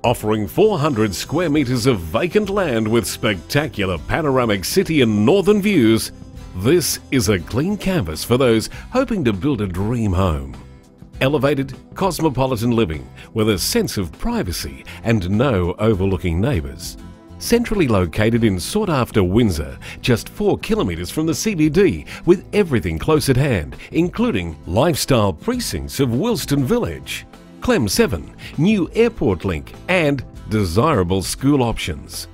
Offering 400 square metres of vacant land with spectacular panoramic city and northern views, this is a clean canvas for those hoping to build a dream home. Elevated, cosmopolitan living with a sense of privacy and no overlooking neighbours. Centrally located in sought-after Windsor, just 4 kilometres from the CBD, with everything close at hand, including lifestyle precincts of Wilston Village, Clem 7, new airport link and desirable school options.